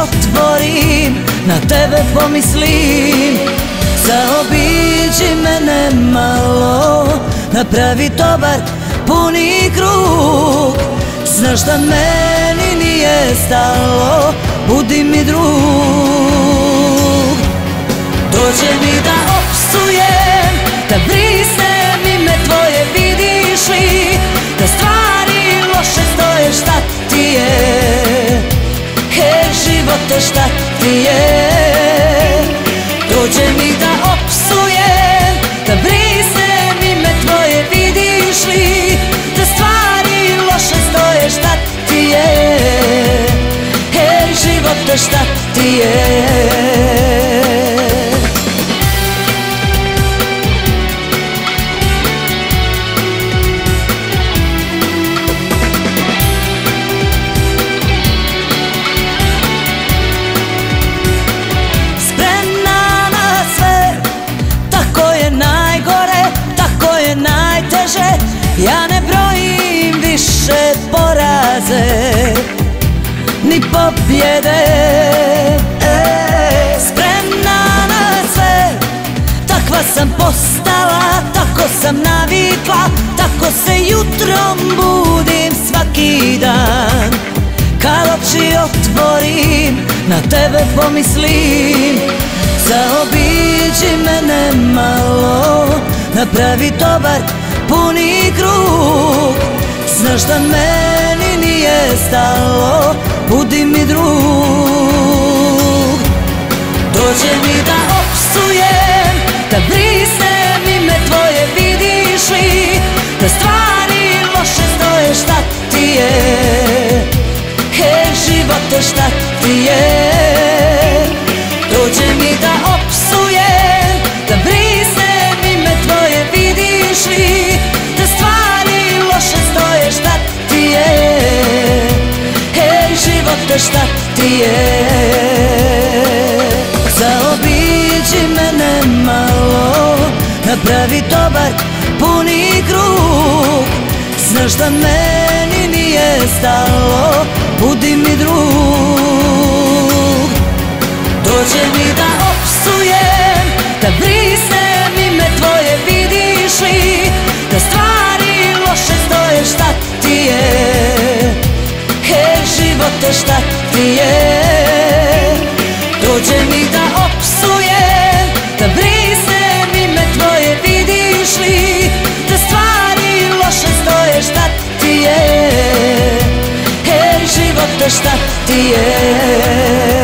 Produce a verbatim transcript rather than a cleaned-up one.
otvorim, na tebe pomislim. Zaobiđi mene malo, napravi dobar puni krug. Znaš da meni nije stalo, budi mi drug. Dođe mi da opsujem, da brisnem ime tvoje, vidiš li da stvari loše stoje, šta ti je? Hej živote, šta ti je? Dođe mi da opsujem, da brisnem ime tvoje, vidiš li da stvari loše stoje, šta ti je? Hej živote, šta ti je? Ja ne brojim više poraze ni pobjede, e, spremna na sve. Takva sam postala, tako sam navikla, tako se jutrom budim svaki dan. Kad oči otvorim, na tebe pomislim. Zaobiđi mene malo, napravi dobar puni krug. Znaš da meni nije stalo, budi mi drug. Dođe mi da opsujem, da brisnem ime tvoje, vidiš li da stvari loše stoje, šta ti je? Hej živote, šta ti je? Dođe mi da opsujem, da brisnem ime tvoje, vidiš li da stvari loše stoje, šta ti je? Hej živote, šta ti je? Zaobiđi mene malo, napravi dobar puni krug. Znaš da meni nije stalo, budi mi drug. Dođe mi da opsujem, da brisnem ime tvoje, vidiš li da stvari loše stoje, šta ti je? Hej živote, šta ti je? Dođe mi da opsujem, da brisnem ime tvoje, vidiš li da stvari loše stoje, šta ti je? Hej živote, šta ti je?